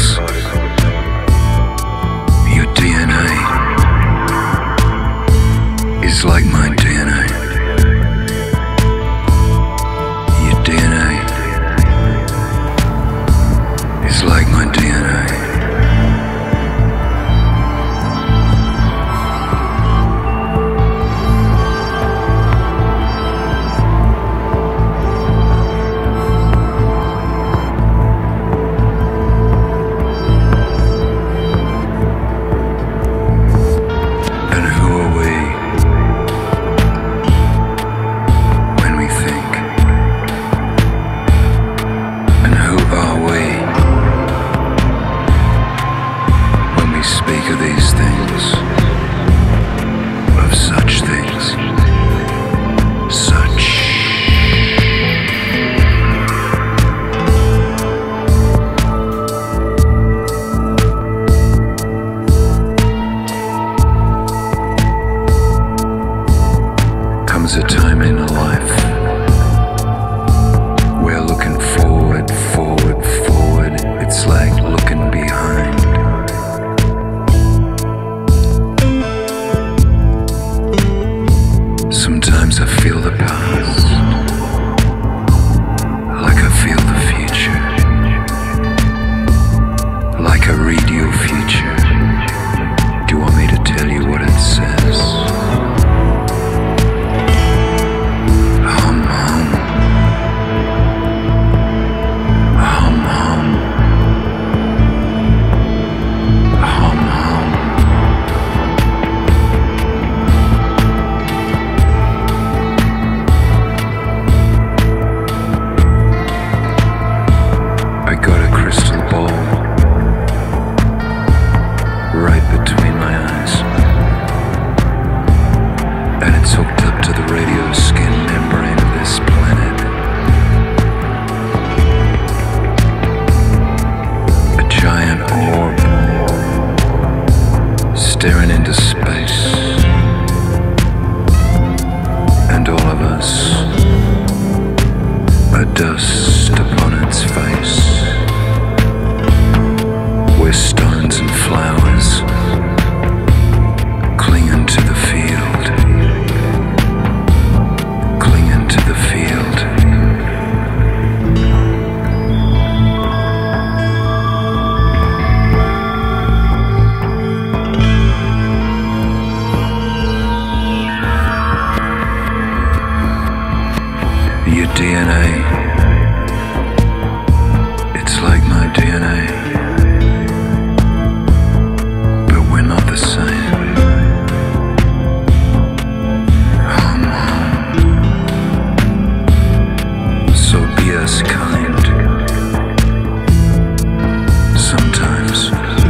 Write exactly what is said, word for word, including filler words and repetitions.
particles. Your D N A is like my D N A. Your D N A is like my D N A. A time in life we're looking forward, forward, forward. It's like looking behind. Sometimes I feel the past, like I feel the future, like I read your future. Do you want me to tell you what it says? Staring into space, and all of us are dust upon its face. We're stones and flowers clinging to the field, clinging to the field. Your D N A, it's like my D N A, but we're not the same. Hum, hum. So be us kind. Sometimes.